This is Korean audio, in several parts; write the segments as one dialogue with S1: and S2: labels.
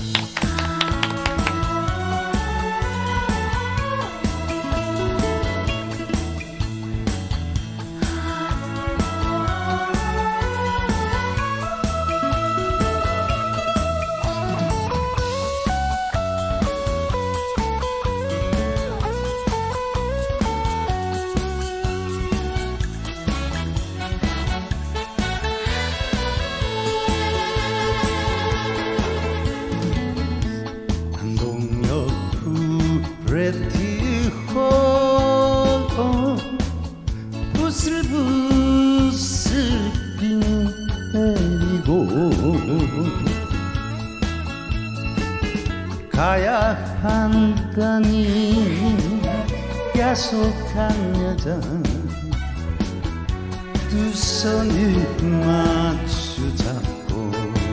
S1: 브레티홀 부슬부슬 비 내리고 가야 한다니 야속한 여자 두 손을 마주 잡고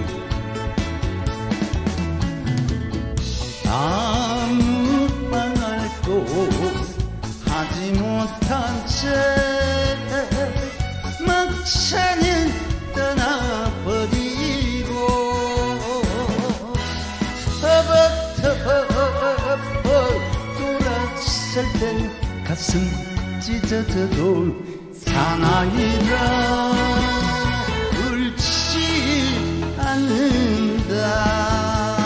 S1: 아무 말도 하지 못한 채 막차는 떠나버리고 터벅터벅 돌아설 땐 가슴 찢어져도 사나이라 울지 않는다.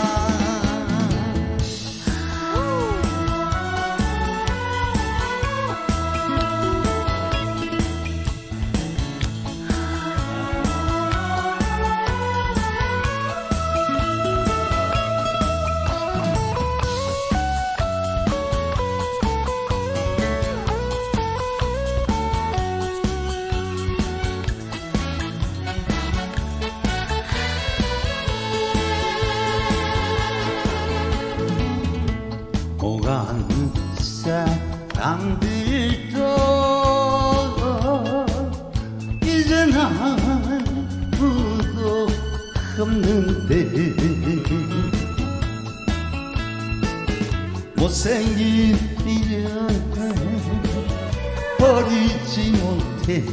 S1: 오가는 사람들도 이젠 아무도 없는데 못생긴 미련을 버리지 못해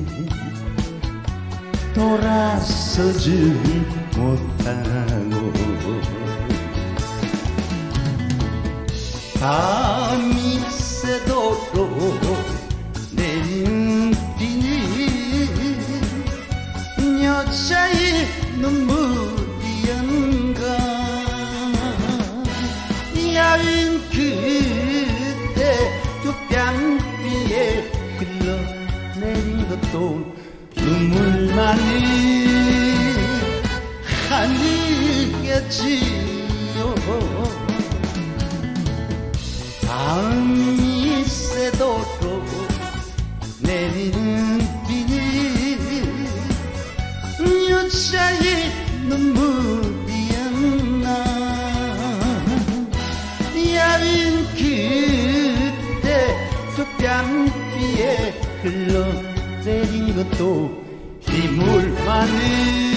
S1: 돌아서지 못하고 밤이 새도록 내리는 비니 여자의 눈물이었는가 야윈 그때 두 뺨비에 흘러내린 것도 눈물만이 아니겠지요. 밤이 새도록 내리는 비니 여자의 눈물이었나 야윈 그때 두 뺨비에 흘러내린 것도 빗물만이